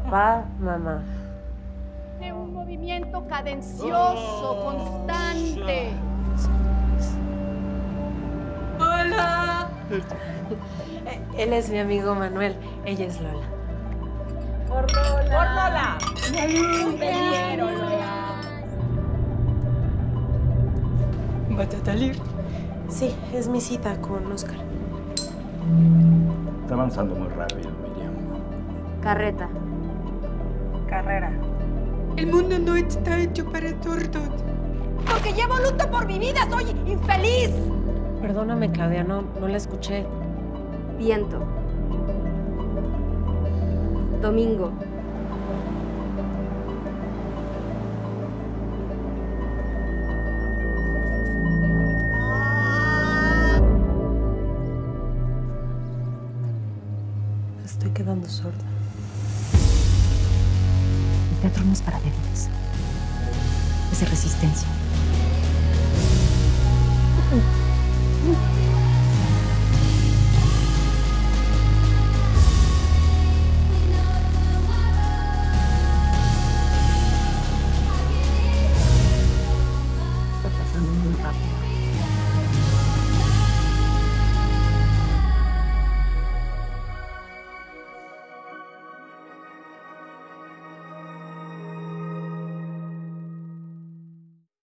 Papá, mamá. De un movimiento cadencioso, constante. ¡Hola! Él es mi amigo Manuel. Ella es Lola. ¡Por Lola! ¡Te quiero, Lola! ¿Vas a salir? Sí, es mi cita con Oscar. Está avanzando muy rápido, Miriam. Carreta. Carrera. El mundo no está hecho para tordos. Porque llevo luto por mi vida, soy infeliz. Perdóname, Claudia, no la escuché. Viento. Domingo. Estoy quedando sorda. El teatro no es para débiles. Es de resistencia.